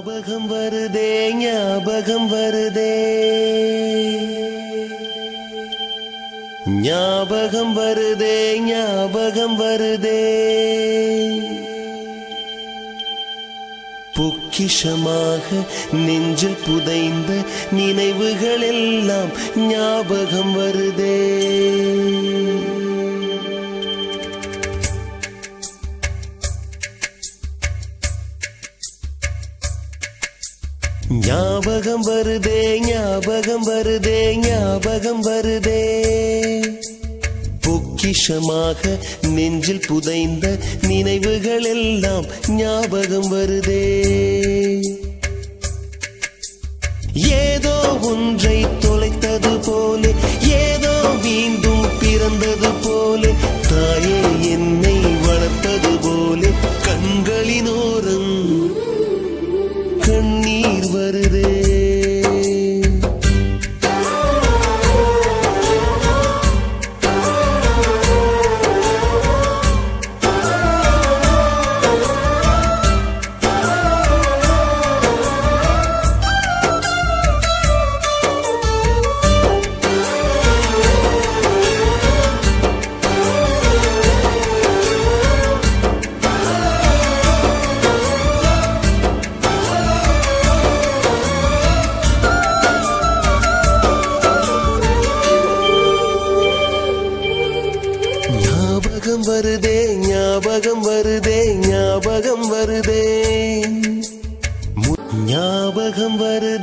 ஞாபகம் வருதே ஞாபகம் வருதே ஞாபகம் வருதே ஞாபகம் வருதே பொக்கிஷமாக நெஞ்சில் புதைந்த நினைவுகள் எல்லாம் ஞாபகம் வருதே ஞாபகம் வருதே ஞாபகம் வருதே ஞாபகம் வருதே பொக்கிஷமாக நெஞ்சில் புதைந்த நினைவுகள் எல்லாம் ஞாபகம் வருதே ஏதோ ஒன்றை தொலைத்தது போலே ஏதோ மீண்டும் பிறந்தது போலே தாயே என்னை வளர்த்தது போலே கண்களினோரம் கண்ணீர் வருதே ஞாபகம் வருதே ஞாபகம் வருதே ஞாபகம் வருதே ஞாபகம் வருதே